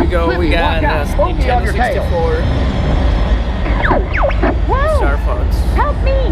we go. We got Nintendo 64. Whoa. Star Fox. Help me!